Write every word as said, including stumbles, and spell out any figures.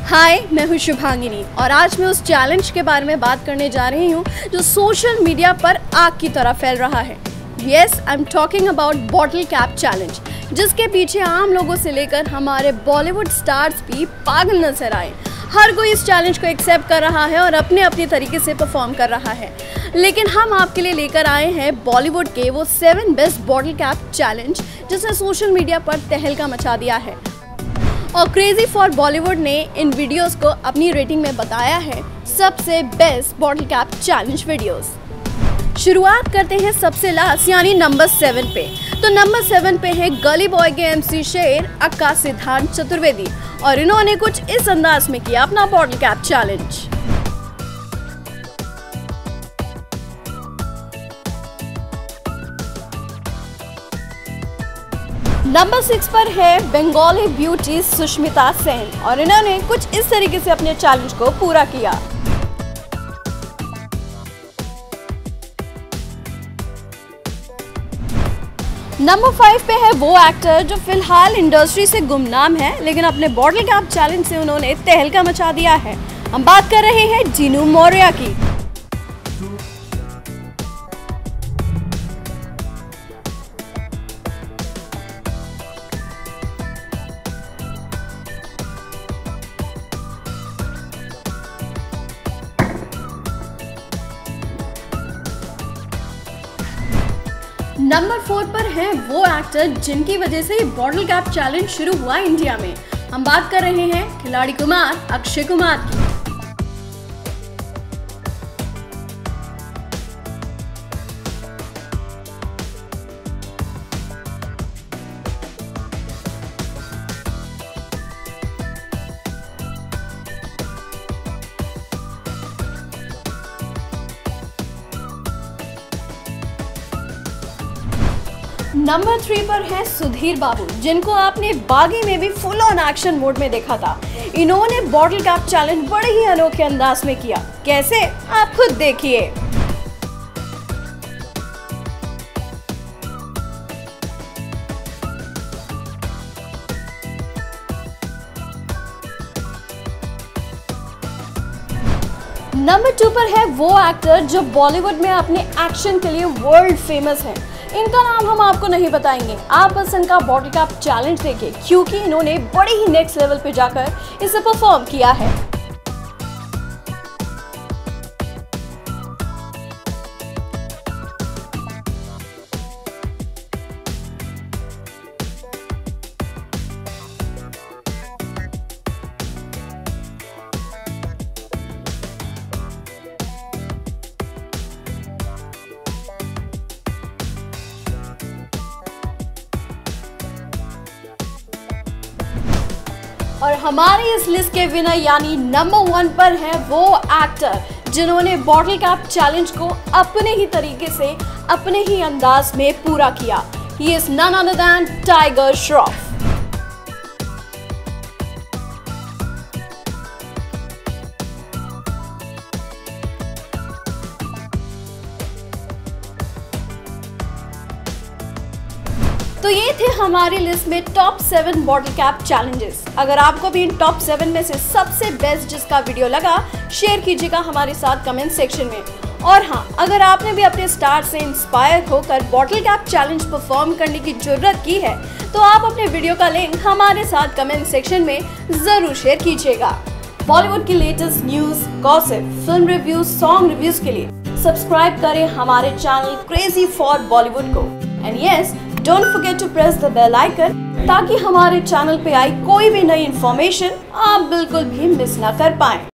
हाय, मैं हूँ शुभांगिनी और आज मैं उस चैलेंज के बारे में बात करने जा रही हूँ जो सोशल मीडिया पर आग की तरह फैल रहा है। Yes, I am talking about bottle cap challenge, जिसके पीछे आम लोगों से लेकर हमारे बॉलीवुड स्टार्स भी पागल नजर आए। हर कोई इस चैलेंज को एक्सेप्ट कर रहा है और अपने अपने तरीके से परफॉर्म कर रहा है, लेकिन हम आपके लिए लेकर आए हैं बॉलीवुड के वो seven best bottle cap challenge जिसने सोशल मीडिया पर तहलका मचा दिया है। और क्रेजी फॉर बॉलीवुड ने इन वीडियोस को अपनी रेटिंग में बताया है सबसे best bottle cap challenge videos. शुरुआत करते हैं सबसे लास्ट यानी नंबर सेवन पे। तो नंबर सेवन पे है गली बॉय के एमसी शेर अक्का सिद्धांत चतुर्वेदी और इन्होंने कुछ इस अंदाज में किया अपना bottle cap challenge. Number six पर है बंगाली ब्यूटी सुष्मिता सेन और इन्होंने कुछ इस तरीके से अपने चैलेंज को पूरा किया। नंबर फाइव पे है वो एक्टर जो फिलहाल इंडस्ट्री से गुमनाम है, लेकिन अपने बॉटल कैप चैलेंज से उन्होंने तहलका मचा दिया है। हम बात कर रहे हैं जीनू मौर्या की। नंबर फोर पर हैं वो एक्टर जिनकी वजह से बॉटल कैप चैलेंज शुरू हुआ इंडिया में। हम बात कर रहे हैं खिलाड़ी कुमार अक्षय कुमार की। नंबर थ्री पर है सुधीर बाबू, जिनको आपने बागी में भी फुल ऑन एक्शन मोड में देखा था। इन्होंने बॉटल कैप चैलेंज बड़े ही अनोखे अंदाज में किया। कैसे, आप खुद देखिए। नंबर टू पर है वो एक्टर जो बॉलीवुड में अपने एक्शन के लिए वर्ल्ड फेमस है। इनका नाम हम आपको नहीं बताएंगे, आप बस इनका बॉटल कैप चैलेंज देखिए, क्योंकि इन्होंने बड़े ही नेक्स्ट लेवल पे जाकर इसे परफॉर्म किया है। और हमारी इस लिस्ट के विनर यानी नंबर वन पर है वो एक्टर जिन्होंने बॉटल कैप चैलेंज को अपने ही तरीके से अपने ही अंदाज में पूरा किया। He is none other than Tiger Shroff. तो ये थे हमारी लिस्ट में top seven bottle cap challenges. अगर आपको भी इन टॉप सेवन में से सबसे बेस्ट जिसका वीडियो लगा, शेयर कीजिएगा हमारे साथ कमेंट सेक्शन में। और हाँ, अगर आपने भी अपने स्टार से इंस्पायर होकर बॉटल कैप चैलेंज परफॉर्म करने की जरूरत की है, तो आप अपने वीडियो का लिंक हमारे साथ कमेंट सेक्शन में जरूर शेयर कीजिएगा। बॉलीवुड की latest news, gossip, film reviews, song reviews के लिए सब्सक्राइब करें हमारे चैनल क्रेजी फॉर बॉलीवुड को। And yes, don't forget to press the bell icon ताकि हमारे चैनल पे आई कोई भी नई इन्फॉर्मेशन आप बिल्कुल भी मिस ना कर पाएं।